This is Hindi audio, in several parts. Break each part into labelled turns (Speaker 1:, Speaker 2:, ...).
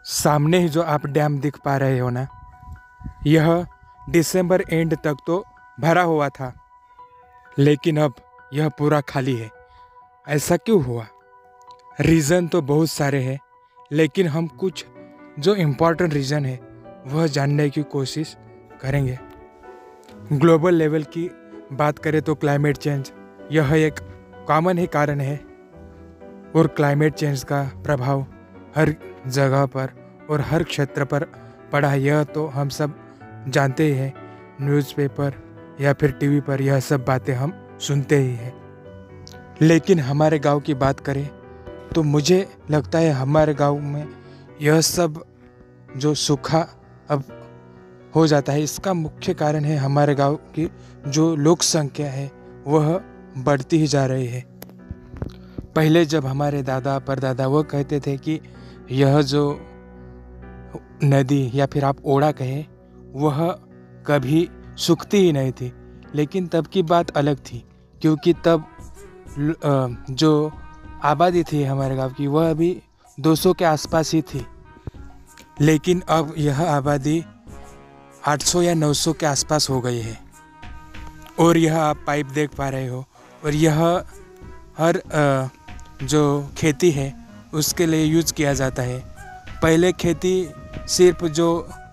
Speaker 1: सामने ही जो आप डैम दिख पा रहे हो ना, यह दिसंबर एंड तक तो भरा हुआ था, लेकिन अब यह पूरा खाली है। ऐसा क्यों हुआ? रीज़न तो बहुत सारे हैं, लेकिन हम कुछ जो इम्पोर्टेंट रीज़न है वह जानने की कोशिश करेंगे। ग्लोबल लेवल की बात करें तो क्लाइमेट चेंज यह एक कॉमन ही कारण है, और क्लाइमेट चेंज का प्रभाव हर जगह पर और हर क्षेत्र पर पड़ा है। यह तो हम सब जानते ही हैं, न्यूज़पेपर या फिर टीवी पर यह सब बातें हम सुनते ही हैं। लेकिन हमारे गांव की बात करें तो मुझे लगता है हमारे गांव में यह सब जो सूखा अब हो जाता है, इसका मुख्य कारण है हमारे गांव की जो लोक संख्या है वह बढ़ती ही जा रही है। पहले जब हमारे दादा परदादा वो कहते थे कि यह जो नदी या फिर आप ओड़ा कहें वह कभी सूखती ही नहीं थी, लेकिन तब की बात अलग थी, क्योंकि तब जो आबादी थी हमारे गांव की वह अभी 200 के आसपास ही थी। लेकिन अब यह आबादी 800 या 900 के आसपास हो गई है। और यह आप पाइप देख पा रहे हो, और यह हर जो खेती है उसके लिए यूज़ किया जाता है। पहले खेती सिर्फ जो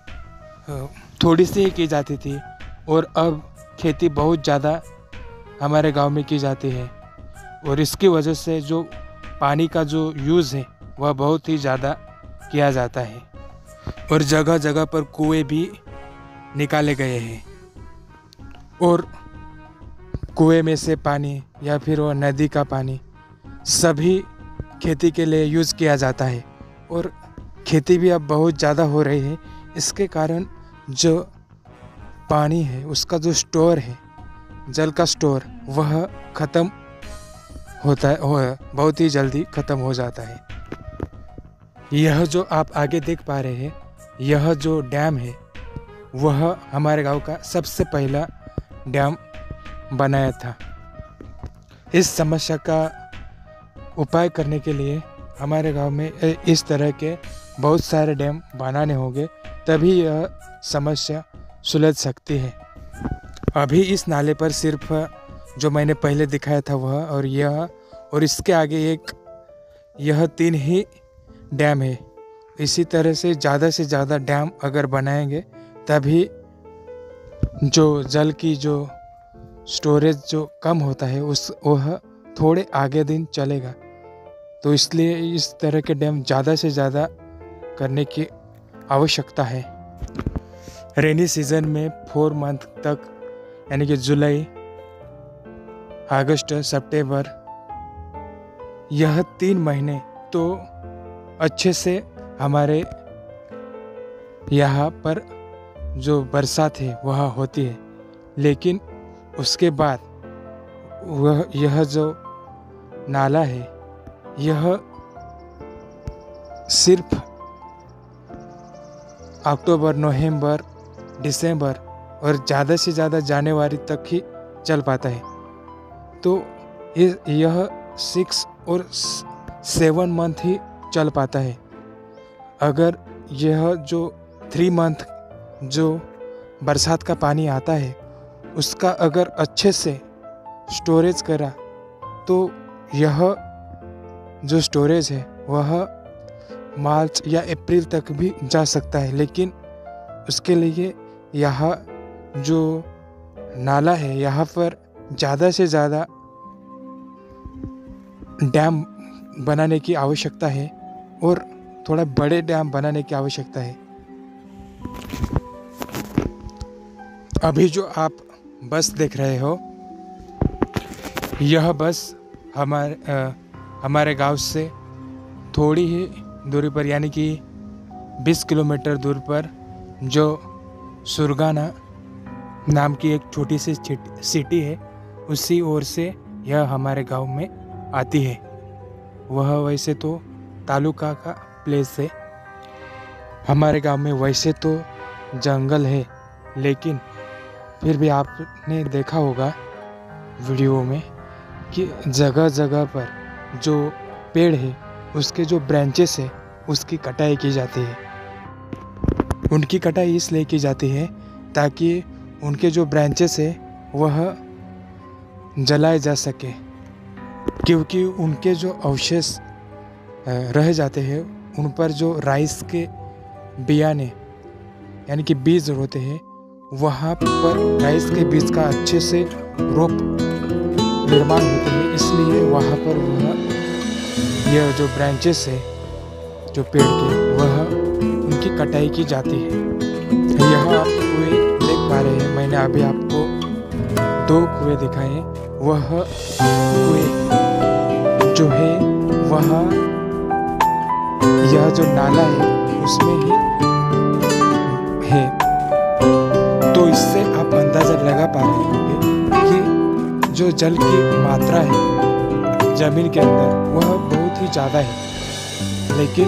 Speaker 1: थोड़ी सी ही की जाती थी, और अब खेती बहुत ज़्यादा हमारे गांव में की जाती है, और इसकी वजह से जो पानी का जो यूज़ है वह बहुत ही ज़्यादा किया जाता है, और जगह जगह पर कुएं भी निकाले गए हैं, और कुएं में से पानी या फिर वो नदी का पानी सभी खेती के लिए यूज़ किया जाता है। और खेती भी अब बहुत ज़्यादा हो रही है। इसके कारण जो पानी है उसका जो स्टोर है, जल का स्टोर, वह ख़त्म होता है, बहुत ही जल्दी ख़त्म हो जाता है। यह जो आप आगे देख पा रहे हैं, यह जो डैम है वह हमारे गांव का सबसे पहला डैम बनाया था। इस समस्या का उपाय करने के लिए हमारे गांव में इस तरह के बहुत सारे डैम बनाने होंगे, तभी यह समस्या सुलझ सकती है। अभी इस नाले पर सिर्फ जो मैंने पहले दिखाया था वह और यह, और इसके आगे यह 3 ही डैम है। इसी तरह से ज़्यादा डैम अगर बनाएंगे तभी जो जल की जो स्टोरेज जो कम होता है वह थोड़े आगे दिन चलेगा। तो इसलिए इस तरह के डैम ज़्यादा से ज़्यादा करने की आवश्यकता है। रेनी सीजन में 4 मंथ तक, यानी कि जुलाई, अगस्त, सितंबर, यह 3 महीने तो अच्छे से हमारे यहाँ पर जो बरसात है वह होती है, लेकिन उसके बाद यह जो नाला है यह सिर्फ अक्टूबर, नवंबर, दिसंबर और ज़्यादा से ज़्यादा जनवरी तक ही चल पाता है। तो यह 6 और 7 मंथ ही चल पाता है। अगर यह जो 3 मंथ जो बरसात का पानी आता है उसका अगर अच्छे से स्टोरेज करा तो यह जो स्टोरेज है वह मार्च या अप्रैल तक भी जा सकता है। लेकिन उसके लिए यहाँ जो नाला है यहाँ पर ज़्यादा से ज़्यादा डैम बनाने की आवश्यकता है, और थोड़ा बड़े डैम बनाने की आवश्यकता है। अभी जो आप बस देख रहे हो, यह बस हमारे गांव से थोड़ी ही दूरी पर, यानी कि 20 किलोमीटर दूर पर जो सुरगाना नाम की एक छोटी सी सिटी है, उसी ओर से यह हमारे गांव में आती है। वह वैसे तो तालुका का प्लेस है। हमारे गांव में वैसे तो जंगल है, लेकिन फिर भी आपने देखा होगा वीडियो में कि जगह जगह पर जो पेड़ है उसके जो ब्रांचेस है उसकी कटाई की जाती है। उनकी कटाई इसलिए की जाती है ताकि उनके जो ब्रांचेस है वह जलाए जा सके, क्योंकि उनके जो अवशेष रह जाते हैं उन पर जो राइस के बियाने यानी कि बीज होते हैं, वहाँ पर राइस के बीज का अच्छे से रोप निर्माण होते हैं, इसलिए वहाँ पर यह जो ब्रांचेस है जो पेड़ के वह उनकी कटाई की जाती है। यह आप कुएं देख पा रहे हैं, मैंने अभी आपको 2 कुएं दिखाए। वह कुएं जो है वह यह जो नाला है उसमें ही है, तो इससे आप अंदाजा लगा पा रहे होंगे कि जो जल की मात्रा है जमीन के अंदर वह बहुत ही ज़्यादा है। लेकिन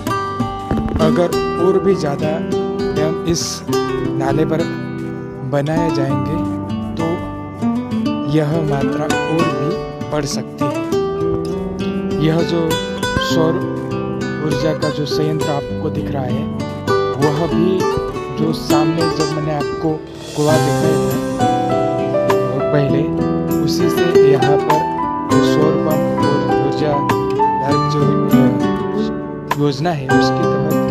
Speaker 1: अगर और भी ज़्यादा डैम इस नाले पर बनाए जाएंगे तो यह मात्रा और भी बढ़ सकती है। यह जो सौर ऊर्जा का जो संयंत्र आपको दिख रहा है वह भी जो सामने जब मैंने आपको कुआं दिखाया था पहले, उसी से यहाँ पर सौर पंप और ऊर्जा जो योजना है उसके तहत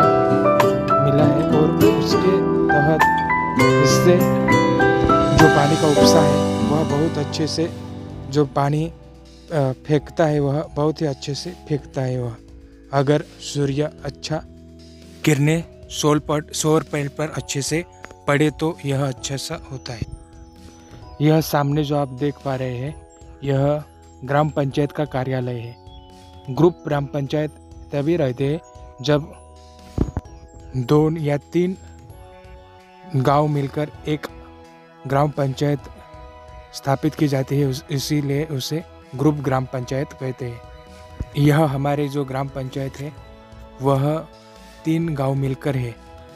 Speaker 1: मिला है, और उसके तहत इससे जो पानी का उपसा है वह बहुत अच्छे से जो पानी फेंकता है वह बहुत ही अच्छे से फेंकता है। वह अगर सूर्य अच्छा किरणें सौर पैनल पर अच्छे से पड़े तो यह अच्छा सा होता है। यह सामने जो आप देख पा रहे हैं यह ग्राम पंचायत का कार्यालय है। ग्रुप ग्राम पंचायत तभी रहते हैं जब 2 या 3 गांव मिलकर एक ग्राम पंचायत स्थापित की जाती है, इसीलिए उसे ग्रुप ग्राम पंचायत कहते हैं। यह हमारे जो ग्राम पंचायत है वह 3 गांव मिलकर है।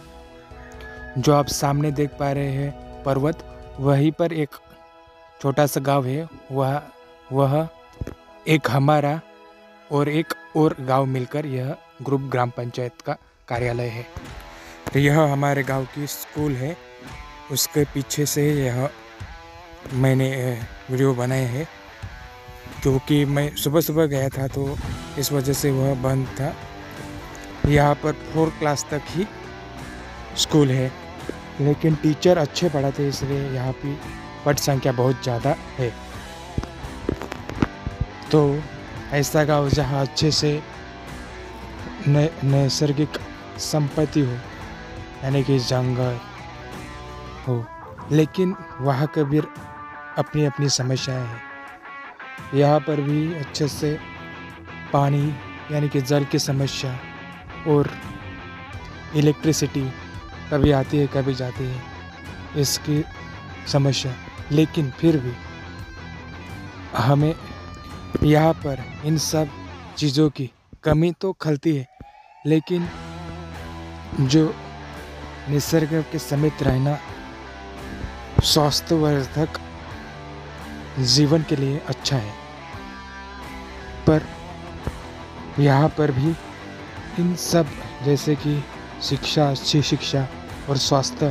Speaker 1: जो आप सामने देख पा रहे हैं पर्वत, वहीं पर एक छोटा सा गांव है, वह एक हमारा और एक और गांव मिलकर यह ग्रुप ग्राम पंचायत का कार्यालय है। तो यह हमारे गांव की स्कूल है, उसके पीछे से यह मैंने वीडियो बनाए हैं, क्योंकि मैं सुबह सुबह गया था तो इस वजह से वह बंद था। यहाँ पर 4 क्लास तक ही स्कूल है, लेकिन टीचर अच्छे पढ़ाते इसलिए यहाँ की पट संख्या बहुत ज़्यादा है। तो ऐसा गाँव जहाँ अच्छे से नैसर्गिक संपत्ति हो यानी कि जंगल हो, लेकिन वहाँ के भी अपनी अपनी समस्याएं हैं। यहाँ पर भी अच्छे से पानी यानी कि जल की समस्या और इलेक्ट्रिसिटी कभी आती है कभी जाती है, इसकी समस्या। लेकिन फिर भी हमें यहाँ पर इन सब चीज़ों की कमी तो खलती है, लेकिन जो निसर्ग के समीप रहना स्वास्थ्यवर्धक जीवन के लिए अच्छा है। पर यहाँ पर भी इन सब जैसे कि शिक्षा, अच्छी शिक्षा और स्वास्थ्य,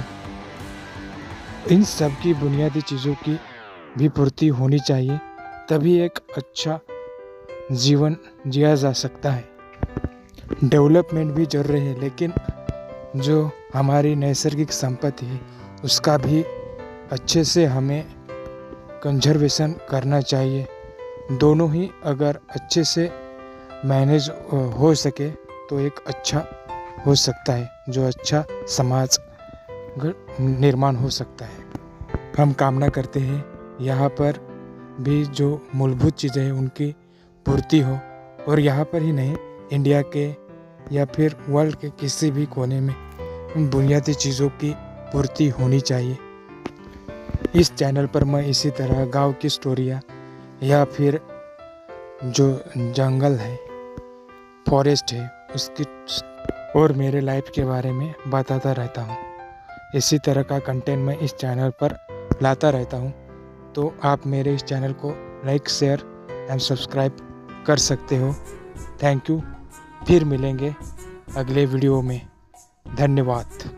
Speaker 1: इन सब की बुनियादी चीज़ों की भी पूर्ति होनी चाहिए, तभी एक अच्छा जीवन जिया जा सकता है। डेवलपमेंट भी जरूरी है, लेकिन जो हमारी नैसर्गिक संपत्ति है उसका भी अच्छे से हमें कंजर्वेशन करना चाहिए। दोनों ही अगर अच्छे से मैनेज हो सके तो एक अच्छा हो सकता है, जो अच्छा समाज निर्माण हो सकता है। हम कामना करते हैं यहाँ पर भी जो मूलभूत चीज़ें हैं उनकी पूर्ति हो, और यहाँ पर ही नहीं, इंडिया के या फिर वर्ल्ड के किसी भी कोने में बुनियादी चीज़ों की पूर्ति होनी चाहिए। इस चैनल पर मैं इसी तरह गांव की स्टोरियाँ या फिर जो जंगल है, फॉरेस्ट है, उसकी और मेरे लाइफ के बारे में बताता रहता हूँ। इसी तरह का कंटेंट मैं इस चैनल पर लाता रहता हूँ, तो आप मेरे इस चैनल को लाइक, शेयर एंड सब्सक्राइब कर सकते हो। Thank you. फिर मिलेंगे अगले वीडियो में। धन्यवाद।